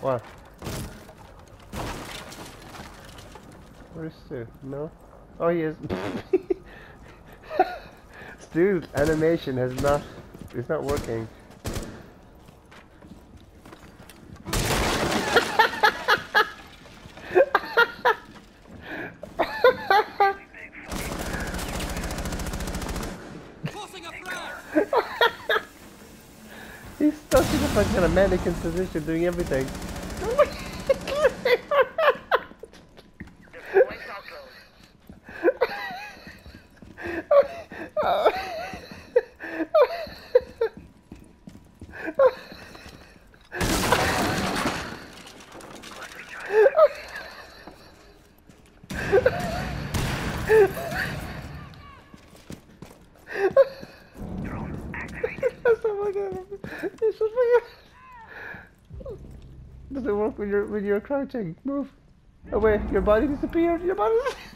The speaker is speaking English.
What? Where's Stu? No? Oh, he is. Stu's animation has not... It's not working. He's stuck in a fucking mannequin position doing everything. Does it work when you're crouching? Move away. Your body disappeared. Your body.